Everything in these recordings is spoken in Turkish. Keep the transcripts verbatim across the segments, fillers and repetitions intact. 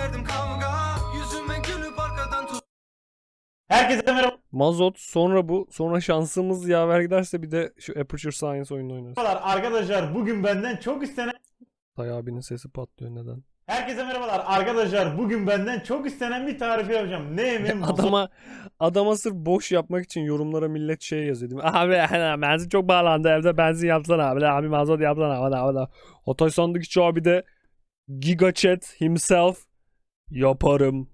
verdim kavga. Yüzüme gülüp arkadan tut. Herkese merhaba. Mazot, sonra bu, sonra şansımız yaver giderse bir de şu Aperture Science oyununu oynarız. Arkadaşlar bugün benden çok istenen Tay abinin sesi patlıyor neden? Herkese merhabalar arkadaşlar. Bugün benden çok istenen bir tarifi yapacağım. Ne yemeğim? Adama adama sırf boş yapmak için yorumlara millet şey yazıyor değil mi? Abi benzin çok bağlandı, evde benzin yapsana abi. Abi mazot yapsana abi. abi. Hatay Sandıkçı abi de Giga Chat himself yaparım.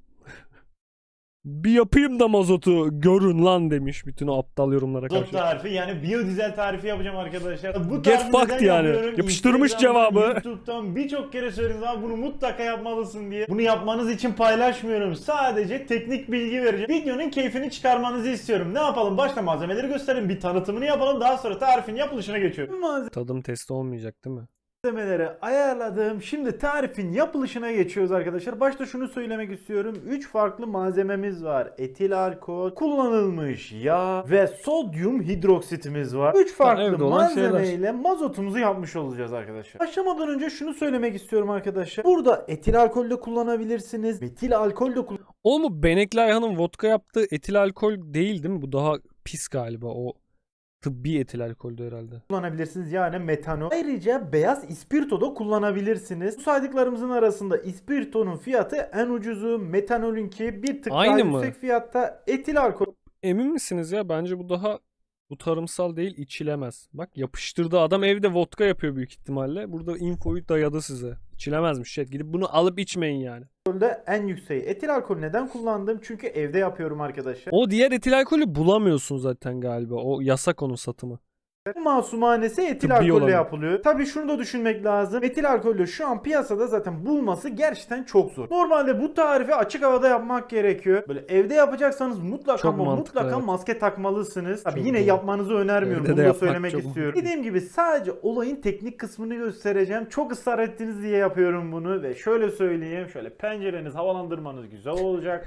Bir yapayım da mazotu görün lan demiş bütün o aptal yorumlara Mazot karşı. tarifi, yani biyodizel tarifi yapacağım arkadaşlar. Bu Get tarifi fucked neden yani. yapıyorum? Yapıştırmış Instagram'dan, cevabı. YouTube'dan birçok kere söyledim abi, bunu mutlaka yapmalısın diye. Bunu yapmanız için paylaşmıyorum. Sadece teknik bilgi vereceğim. Videonun keyfini çıkarmanızı istiyorum. Ne yapalım? Başta malzemeleri gösterelim. Bir tanıtımını yapalım. Daha sonra tarifin yapılışına geçiyorum. Tadım testi olmayacak değil mi? Malzemeleri ayarladım. Şimdi tarifin yapılışına geçiyoruz arkadaşlar. Başta şunu söylemek istiyorum. üç farklı malzememiz var. Etil alkol, kullanılmış yağ ve sodyum hidroksitimiz var. üç farklı evde olan malzemeyle mazotumuzu yapmış olacağız arkadaşlar. Başlamadan önce şunu söylemek istiyorum arkadaşlar. Burada etil alkol de kullanabilirsiniz. Metil alkol de kullanabilirsiniz. Oğlum bu Benekli Ayhan'ın vodka yaptığı etil alkol değil değil mi? Bu daha pis galiba. O tıbbi etil alkoldü herhalde. kullanabilirsiniz, yani metanol. Ayrıca beyaz ispirto da kullanabilirsiniz. Bu saydıklarımızın arasında ispirtonun fiyatı en ucuzu, metanolünki bir tık Aynı daha mı? yüksek fiyatta. Etil alkol Emin misiniz ya? Bence bu daha bu tarımsal değil, içilemez. Bak yapıştırdı adam, evde vodka yapıyor büyük ihtimalle. Burada infoyu dayadı size. İçilemezmiş. Şey, gidip bunu alıp içmeyin yani. de en yükseği. Etil alkol neden kullandım? Çünkü evde yapıyorum arkadaşlar. O diğer etil alkolü bulamıyorsun zaten galiba. O yasak, onun satımı. Bu masumanesi etil Tıbbi alkolle olanı. yapılıyor. Tabii şunu da düşünmek lazım. Etil alkolü şu an piyasada zaten bulması gerçekten çok zor. Normalde bu tarifi açık havada yapmak gerekiyor. Böyle evde yapacaksanız mutlaka Çok ama mantıklı, mutlaka evet. maske takmalısınız. Tabii Çok yine doğru. yapmanızı önermiyorum. Evde de Bunu da yapmak söylemek çok istiyorum. mantıklı. Dediğim gibi sadece olayın teknik kısmını göstereceğim. Çok ısrar ettiniz diye yapıyorum bunu ve şöyle söyleyeyim. Şöyle pencereniz, havalandırmanız güzel olacak.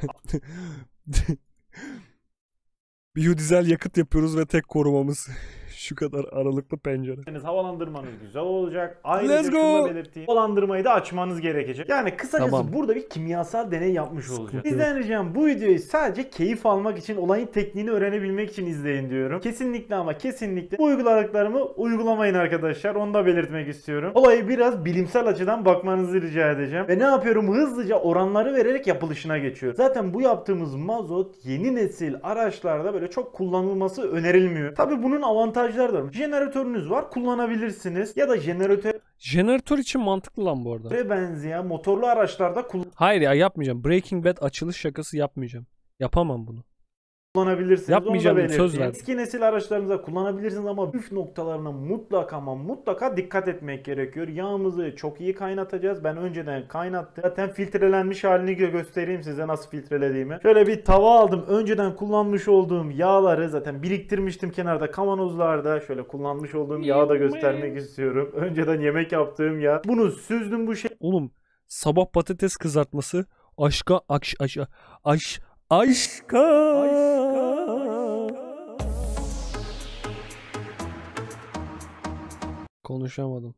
Biyodizel yakıt yapıyoruz ve tek korumamız şu kadar aralıklı pencere. Deniz havalandırmanız güzel olacak. Ayrıca Let's go. şunu da belirteyim. Havalandırmayı da açmanız gerekecek. Yani kısacası Tamam. burada bir kimyasal deney yapmış Sıkıntı olacağız. yok. Sizden ricam bu videoyu sadece keyif almak için, olayın tekniğini öğrenebilmek için izleyin diyorum. Kesinlikle ama kesinlikle bu uyguladıklarımı uygulamayın arkadaşlar. Onu da belirtmek istiyorum. Olayı biraz bilimsel açıdan bakmanızı rica edeceğim. Ve ne yapıyorum? Hızlıca oranları vererek yapılışına geçiyorum. Zaten bu yaptığımız mazot yeni nesil araçlarda böyle çok kullanılması önerilmiyor. Tabii bunun avantajları da var. Jeneratörünüz var, kullanabilirsiniz. Ya da jeneratöre Jeneratör için mantıklı lan bu arada. benzeyen motorlu araçlarda Hayır ya, yapmayacağım. Breaking Bad açılış şakası yapmayacağım. Yapamam bunu. kullanabilirsiniz. Yapmayacağım Onu da dedim, söz belirteyim. verdim. Eski nesil araçlarınıza kullanabilirsiniz ama püf noktalarına mutlaka ama mutlaka dikkat etmek gerekiyor. Yağımızı çok iyi kaynatacağız. Ben önceden kaynattım. Zaten filtrelenmiş halini gö- göstereyim size nasıl filtrelediğimi. Şöyle bir tava aldım. Önceden kullanmış olduğum yağları zaten biriktirmiştim kenarda kavanozlarda. Şöyle kullanmış olduğum yağı da göstermek istiyorum. Önceden yemek yaptığım yağ. Bunu süzdüm bu şey. Oğlum sabah patates kızartması aşka aş aş aş aşka konuşamadım.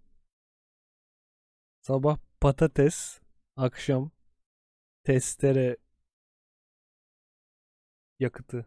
Sabah patates, akşam testere yakıtı.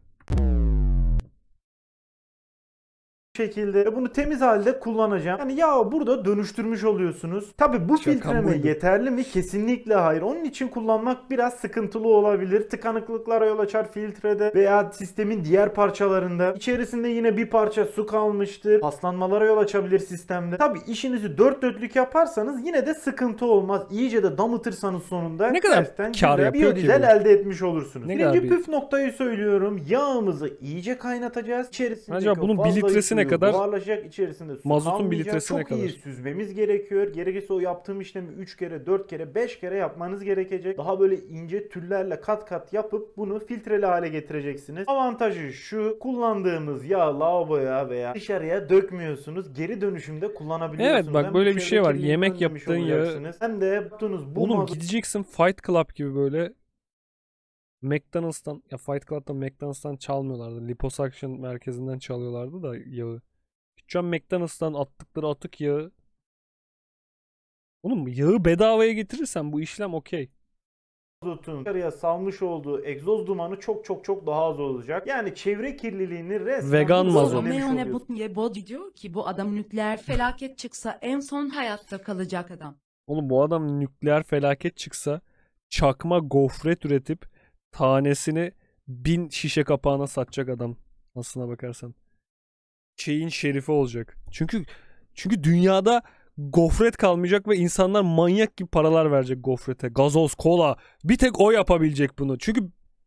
şekilde bunu temiz halde kullanacağım. Yani yağı burada dönüştürmüş oluyorsunuz. Tabi bu Şaka filtreme buydu. yeterli mi? Kesinlikle hayır. Onun için kullanmak biraz sıkıntılı olabilir. Tıkanıklıklara yol açar filtrede veya sistemin diğer parçalarında. İçerisinde yine bir parça su kalmıştır. Paslanmalara yol açabilir sistemde. Tabi işinizi dört dörtlük yaparsanız yine de sıkıntı olmaz. İyice de damıtırsanız sonunda Ne kadar gerçekten kar güzel yapıyor ki biyodizel bu? elde etmiş olursunuz. Ne Birinci kadar bir- püf noktayı söylüyorum. Yağımızı iyice kaynatacağız. İçerisindeki Acaba bunun o bir fazla litresi ne suyu kadar? buharlaşacak, içerisinde su Mazotun bir kalmayacak. litresi ne Çok iyi kadar? süzmemiz gerekiyor. Gerekirse o yaptığım işlemi üç kere, dört kere, beş kere yapmanız gerekecek. Daha böyle ince tüllerle kat kat yapıp bunu filtreli hale getireceksiniz. Avantajı şu: kullandığımız yağ lavaboya veya dışarıya dökmüyorsunuz. Geri dönüşümde kullanabiliyorsunuz. Evet, bak Hem böyle bu bir şey var. çevre kirliliğini Yemek önlemiş yaptığın yağı- olacaksınız, hem de yaptığınız bu Oğlum mazot gideceksin Fight Club gibi böyle McDonald's'tan, ya Fight Club'da McDonald's'tan çalmıyorlardı. Liposuction merkezinden çalıyorlardı da yağı. Gideceğim McDonald's'tan attıkları atık yağı. Oğlum yağı bedavaya getirirsen bu işlem okey. mazotun dışarıya salmış olduğu egzoz dumanı çok çok çok daha az olacak. Yani çevre kirliliğini resmen Vegan bu mazot. önlemiş Romeo oluyorsun. Nebutniye Bodi diyor ki bu adam nükleer felaket çıksa en son hayatta kalacak adam. Oğlum bu adam nükleer felaket çıksa çakma gofret üretip tanesini bin şişe kapağına satacak adam. Aslına bakarsan. Şeyin şerifi olacak. Çünkü çünkü dünyada gofret kalmayacak ve insanlar manyak gibi paralar verecek gofrete. Gazoz, kola. Bir tek o yapabilecek bunu. Çünkü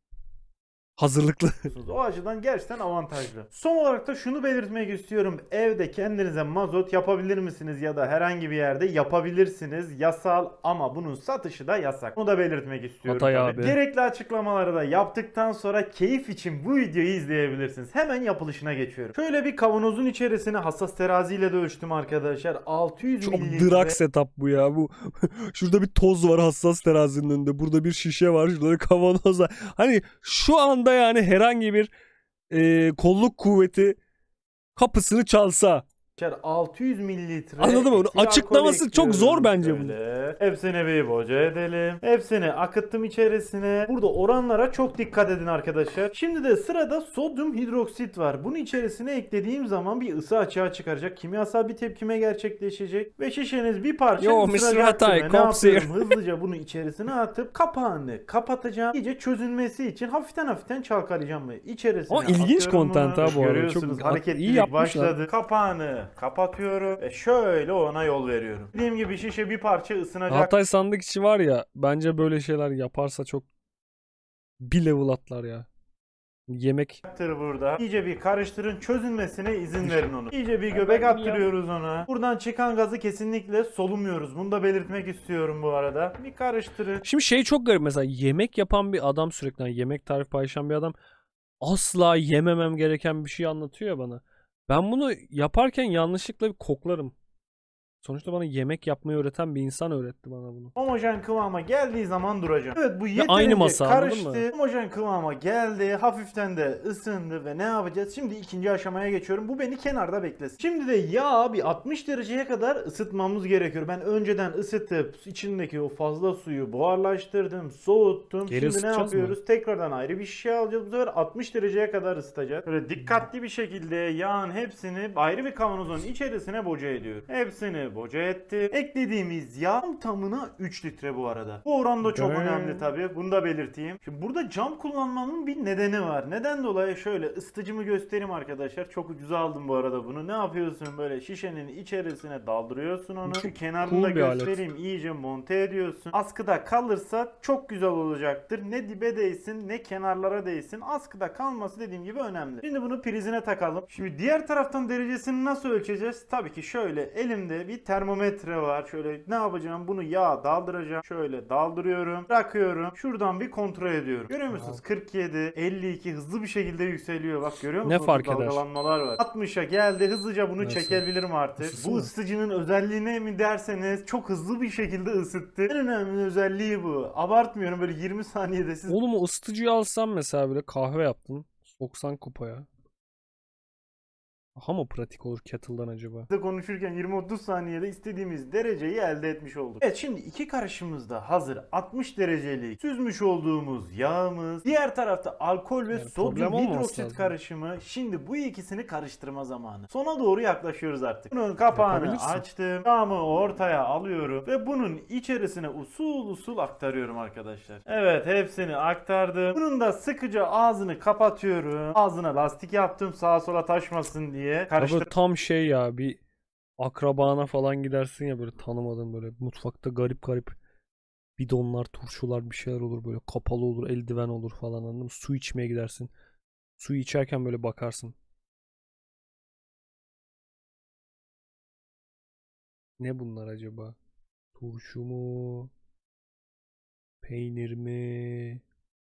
hazırlıklı. O açıdan gerçekten avantajlı. Son olarak da şunu belirtmek istiyorum. Evde kendinize mazot yapabilir misiniz ya da herhangi bir yerde yapabilirsiniz. Yasal ama bunun satışı da yasak. Bunu da belirtmek istiyorum. Hatay tabii. abi. Gerekli açıklamaları da yaptıktan sonra keyif için bu videoyu izleyebilirsiniz. Hemen yapılışına geçiyorum. Şöyle bir kavanozun içerisine hassas teraziyle de ölçtüm arkadaşlar. altı yüz Çok mililitre. drak setup bu ya. Bu şurada bir toz var hassas terazinin önünde. Burada bir şişe var. Şurada bir kavanoz var. Hani şu anda yani herhangi bir e, kolluk kuvveti kapısını çalsa. altı yüz mililitre. Anladın mı? etil Açıklaması alkol çok zor ekliyorum bence şöyle. Hepsini bir boca edelim. Hepsini akıttım içerisine. Burada oranlara çok dikkat edin arkadaşlar. Şimdi de sırada sodyum hidroksit var. Bunu içerisine eklediğim zaman bir ısı açığa çıkaracak. Kimyasal bir tepkime gerçekleşecek. Ve şişeniz bir parça Yo, ısıracaktır. mister Hatay, Ve ne Cops yapıyorum? Hızlıca bunu içerisine atıp kapağını kapatacağım. İyice çözünmesi için hafiften hafiften çalkalayacağım ve içerisine Ama ilginç atıyorum content bunu. ha bu arada. Görüyorsunuz Çok hareketlilik iyi yapmışlar. başladı. Kapağını kapatıyorum ve şöyle ona yol veriyorum. Dediğim gibi şişe bir parça ısınacak. Hatay sandık içi var ya, bence böyle şeyler yaparsa çok bir level atlar ya. Yemek Burada. İyice bir karıştırın, çözünmesine izin verin onu. İyice bir göbek attırıyoruz ona. Buradan çıkan gazı kesinlikle solumuyoruz. Bunu da belirtmek istiyorum bu arada. Bir karıştırın. Şimdi şey çok garip, mesela yemek yapan bir adam, sürekli yani yemek tarifi paylaşan bir adam asla yememem gereken bir şey anlatıyor ya bana. Ben bunu yaparken yanlışlıkla bir koklarım. Sonuçta bana yemek yapmayı öğreten bir insan öğretti bana bunu. Homojen kıvama geldiği zaman duracağım. Evet, bu yeterince aynı masa, anladın karıştı. mı? Homojen kıvama geldi. Hafiften de ısındı ve ne yapacağız? Şimdi ikinci aşamaya geçiyorum. Bu beni kenarda beklesin. Şimdi de yağı bir altmış dereceye kadar ısıtmamız gerekiyor. Ben önceden ısıtıp içindeki o fazla suyu buharlaştırdım, soğuttum. Geri Şimdi ne ısıtacağız yapıyoruz? mı? Tekrardan ayrı bir şişe alacağız. Bu sefer altmış dereceye kadar ısıtacağız. Böyle dikkatli bir şekilde yağın hepsini ayrı bir kavanozun içerisine boca ediyorum. Hepsini boca etti. Eklediğimiz yağ tam tamına üç litre bu arada. Bu oran da çok Damn. önemli tabii. Bunu da belirteyim. Şimdi burada cam kullanmamın bir nedeni var. Neden dolayı şöyle ısıtıcımı göstereyim arkadaşlar. Çok ucuza aldım bu arada bunu. Ne yapıyorsun? Böyle şişenin içerisine daldırıyorsun onu. Şu kenarını da Cool bir alet. göstereyim. İyice monte ediyorsun. Askıda kalırsa çok güzel olacaktır. Ne dibe değsin ne kenarlara değsin. Askıda kalması dediğim gibi önemli. Şimdi bunu prizine takalım. Şimdi diğer taraftan derecesini nasıl ölçeceğiz? Tabii ki şöyle elimde bir termometre var. Şöyle ne yapacağım? Bunu yağa daldıracağım. Şöyle daldırıyorum. Bırakıyorum. Şuradan bir kontrol ediyorum. Görüyor musunuz? kırk yedi, elli iki hızlı bir şekilde yükseliyor. Bak görüyor musunuz? Ne fark eder? Dalgalanmalar var. altmışa geldi. Hızlıca bunu Nasıl? çekebilirim artık. Nasıl? Bu ısıtıcının özelliğine mi derseniz çok hızlı bir şekilde ısıttı. En önemli özelliği bu. Abartmıyorum, böyle yirmi saniyede siz Oğlum o ısıtıcıyı alsam mesela, böyle kahve yaptın, soksan kupaya. Daha mı pratik olur kettle'dan acaba? de konuşurken yirmi otuz saniyede istediğimiz dereceyi elde etmiş olduk. Evet, şimdi iki karışımımız da hazır. altmış derecelik süzmüş olduğumuz yağımız. Diğer tarafta alkol ve Yani sodyum problem olmaması hidroksit lazım. karışımı. Şimdi bu ikisini karıştırma zamanı. Sona doğru yaklaşıyoruz artık. Bunun kapağını Yapabilirsin. açtım. Yağımı ortaya alıyorum ve bunun içerisine usul usul aktarıyorum arkadaşlar. Evet, hepsini aktardım. Bunun da sıkıca ağzını kapatıyorum. Ağzına lastik yaptım sağa sola taşmasın diye. Ya Karıştır. böyle tam şey ya, bir akrabana falan gidersin ya, böyle tanımadığın, böyle mutfakta garip garip bidonlar, turşular, bir şeyler olur, böyle kapalı olur, eldiven olur falan, anladın mı? Su içmeye gidersin. Suyu içerken böyle bakarsın. Ne bunlar acaba? Turşu mu? Peynir mi?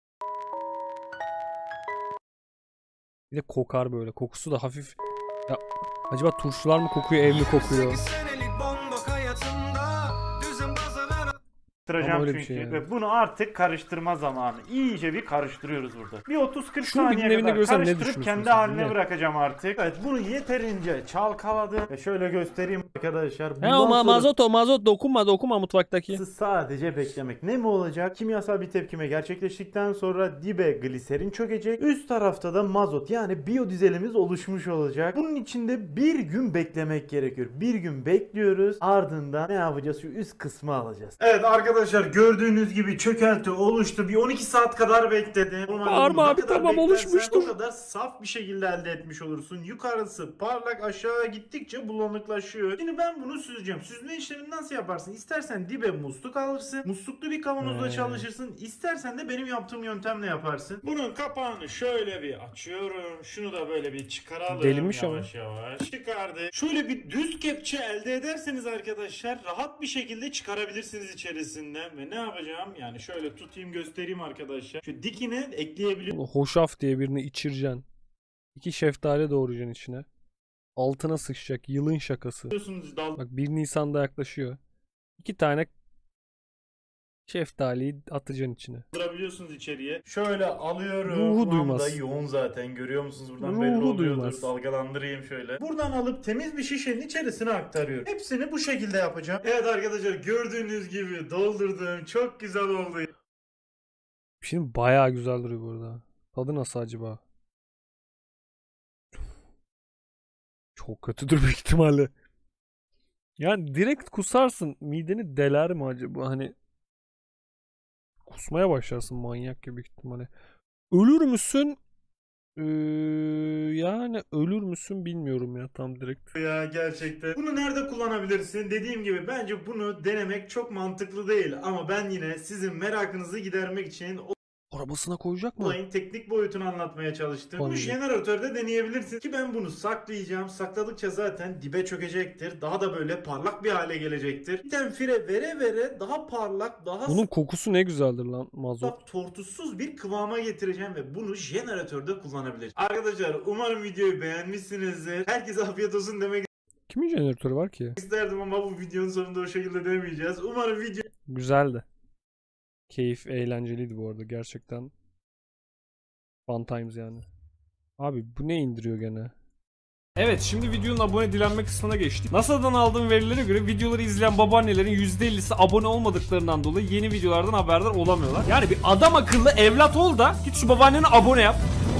Bir de kokar böyle. Kokusu da hafif. Ya acaba turşular mı kokuyor, ev mi kokuyor? sekiz senelik bombok hayatımda düzen bazalar Karıştıracağım öyle çünkü. bir şey yani. Ve bunu artık karıştırma zamanı. İyice bir karıştırıyoruz burada. Bir otuz kırk Şunu bir saniye evinde kadar görsen ne karıştırıp düşünürsün kendi sen? haline Ne? bırakacağım artık. Evet, bunu yeterince çalkaladım. Ve şöyle göstereyim arkadaşlar. Bundan He o ma- sonra mazot o mazot dokunma dokunma mutfaktaki. sadece beklemek. Ne mi olacak? Kimyasal bir tepkime gerçekleştikten sonra dibe gliserin çökecek. Üst tarafta da mazot yani biyodizelimiz oluşmuş olacak. Bunun içinde bir gün beklemek gerekiyor. Bir gün bekliyoruz. Ardından ne yapacağız? Şu üst kısmı alacağız. Evet arkadaşlar, gördüğünüz gibi çökelti oluştu. Bir on iki saat kadar bekledim. Normalde Bağırma bunu ne abi, kadar tamam, beklersen oluşmuştur. O kadar saf bir şekilde elde etmiş olursun. Yukarısı parlak, aşağı gittikçe bulanıklaşıyor. Şimdi ben bunu süzeceğim. Süzme işlemini nasıl yaparsın? İstersen dibe musluk alırsın. Musluklu bir kavanozda Hmm. çalışırsın. İstersen de benim yaptığım yöntemle yaparsın. Bunun kapağını şöyle bir açıyorum. Şunu da böyle bir çıkaralım. Delinmiş ama. yavaş yavaş. Çıkardı. Şöyle bir düz kepçe elde ederseniz arkadaşlar rahat bir şekilde çıkarabilirsiniz içerisinden. Ve ne yapacağım? Yani şöyle tutayım göstereyim arkadaşlar. Şu dikine ekleyebiliyorsunuz. Bunu hoşaf diye birini içireceksin. İki şeftali doğrayacaksın içine. Altına sıçacak. Yılın şakası. Bak bir Nisan'da yaklaşıyor. İki tane şeftaliyi atacaksın içine. Daldırabiliyorsunuz içeriye. Şöyle alıyorum. Ruhu Kıvamı duymaz. da yoğun zaten. Görüyor musunuz? Buradan Ruhu belli oluyordur. duymaz. Dalgalandırayım şöyle. Buradan alıp temiz bir şişenin içerisine aktarıyorum. Hepsini bu şekilde yapacağım. Evet arkadaşlar, gördüğünüz gibi doldurdum. Çok güzel oldu. Şimdi bayağı güzel duruyor bu arada. Tadı nasıl acaba? Çok kötüdür büyük ihtimalle. Yani direkt kusarsın. Mideni deler mi acaba? Hani kusmaya başlarsın manyak gibi büyük ihtimalle. Ölür müsün? Ee, yani ölür müsün bilmiyorum ya tam direkt. Ya gerçekten. Bunu nerede kullanabilirsin? Dediğim gibi bence bunu denemek çok mantıklı değil. Ama ben yine sizin merakınızı gidermek için Arabasına koyacak mı? olayın teknik boyutunu anlatmaya çalıştım. Bunu Tabii. jeneratörde deneyebilirsin ki ben bunu saklayacağım. Sakladıkça zaten dibe çökecektir. Daha da böyle parlak bir hale gelecektir. Tenfire vere vere daha parlak, daha Bunun kokusu ne güzeldir lan mazot. saf, tortusuz bir kıvama getireceğim ve bunu jeneratörde kullanabiliriz. Arkadaşlar umarım videoyu beğenmişsinizdir. Herkese afiyet olsun demek Kimin jeneratörü var ki? isterdim ama bu videonun sonunda o şekilde demeyeceğiz. Umarım video Güzeldi. Keyif eğlenceliydi bu arada gerçekten. Fun times yani. Abi bu ne indiriyor gene? Evet, şimdi videonun abone dilenme kısmına geçtik. NASA'dan aldığım verilere göre videoları izleyen babaannelerin yüzde ellisi abone olmadıklarından dolayı yeni videolardan haberdar olamıyorlar. Yani bir adam akıllı evlat ol da git şu babaanneni abone yap.